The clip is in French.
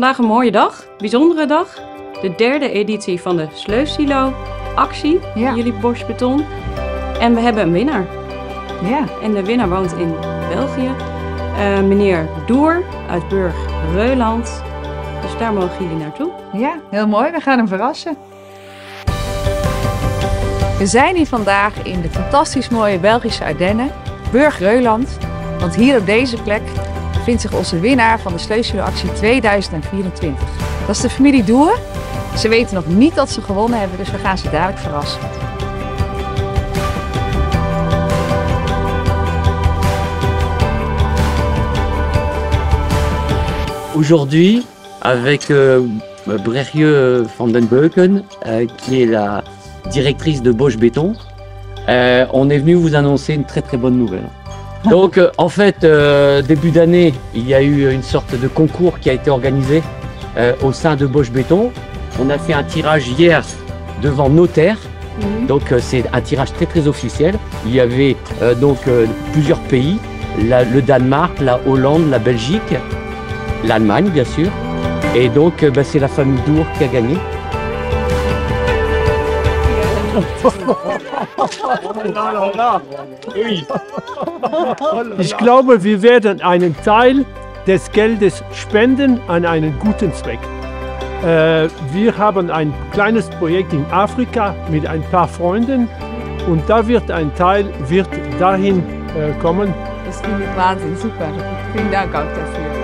vandaag een mooie dag, bijzondere dag. De derde editie van de Sleufsilo-actie, jullie Bosch Beton. En we hebben een winnaar. Ja. En de winnaar woont in België. Meneer Doer uit Burg-Reuland. Dus daar mogen jullie naartoe. Ja, heel mooi. We gaan hem verrassen. We zijn hier vandaag in de fantastisch mooie Belgische Ardennen, Burg-Reuland. Want hier op deze plek bevindt zich onze winnaar van de Sleufsilo-actie 2024. Dat is de familie Doer. Ze weten nog niet dat ze gewonnen hebben, dus we gaan ze dadelijk verrassen. Aujourd'hui, avec Brechtje van den Beuken, qui est la directrice de Bosch Béton, on est venu vous annoncer une très bonne nouvelle. Donc en fait, début d'année, il y a eu une sorte de concours qui a été organisé au sein de Bosch Béton. On a fait un tirage hier devant notaire, donc c'est un tirage très officiel. Il y avait plusieurs pays, le Danemark, la Hollande, la Belgique, l'Allemagne bien sûr. Et donc c'est la famille Doer qui a gagné. Ich glaube, wir werden einen Teil des Geldes spenden an einen guten Zweck. Wir haben ein kleines Projekt in Afrika mit ein paar Freunden und da wird ein Teil dahin kommen. Das finde ich Wahnsinn, super. Vielen Dank auch dafür.